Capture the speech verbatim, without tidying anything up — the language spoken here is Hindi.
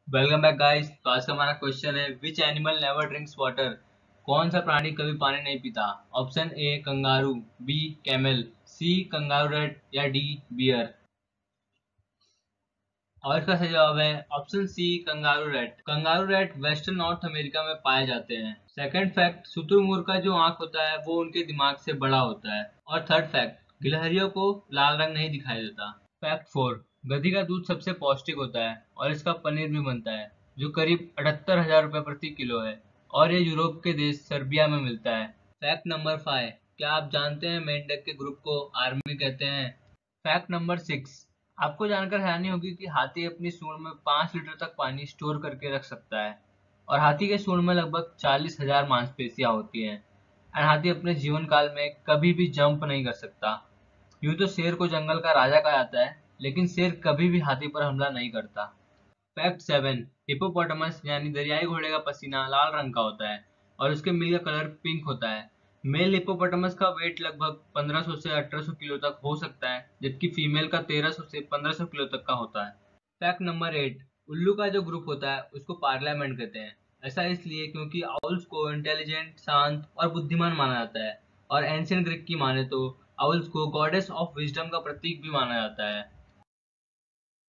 Welcome back guys. तो आज का हमारा क्वेश्चन है which animal never drinks water. कौन सा प्राणी कभी पानी नहीं पीता। Option A kangaroo, B camel, C kangaroo rat या डी बियर। और इसका सही जवाब है option C kangaroo rat. Kangaroo rat western North America में पाए जाते हैं। सेकंड फैक्ट, शुतुरमुर्ग का जो आंख होता है वो उनके दिमाग से बड़ा होता है। और थर्ड फैक्ट, गिलहरियों को लाल रंग नहीं दिखाई देता। फैक्ट फोर, गधी का दूध सबसे पौष्टिक होता है और इसका पनीर भी बनता है जो करीब अठहत्तर हजार रुपये प्रति किलो है और ये यूरोप के देश सर्बिया में मिलता है। फैक्ट नंबर फाइव, क्या आप जानते हैं मेंढक के ग्रुप को आर्मी कहते हैं। फैक्ट नंबर सिक्स, आपको जानकर हैरानी होगी कि हाथी अपनी सूंड में पाँच लीटर तक पानी स्टोर करके रख सकता है और हाथी के सूंड में लगभग चालीस हजार मांसपेशियां होती हैं। एंड हाथी अपने जीवन काल में कभी भी जंप नहीं कर सकता। यूं तो शेर को जंगल का राजा कहा जाता है, लेकिन शेर कभी भी हाथी पर हमला नहीं करता। फैक्ट सेवन, हिपोपोटामस यानी दरियाई घोड़े का पसीना लाल रंग का होता है और उसके मिल का कलर पिंक होता है। मेल हिपोपोटामस का वेट लगभग पंद्रह सौ से अठारह सौ किलो तक हो सकता है, जबकि फीमेल का तेरह सौ से पंद्रह सौ किलो तक का होता है। फैक्ट नंबर एट, उल्लू का जो ग्रुप होता है उसको पार्लियामेंट कहते हैं। ऐसा इसलिए क्योंकि आउल्स को इंटेलिजेंट, शांत और बुद्धिमान माना जाता है और एंशियंट ग्रीक की माने तो आउल्स को गॉडेस ऑफ विजडम का प्रतीक भी माना जाता है।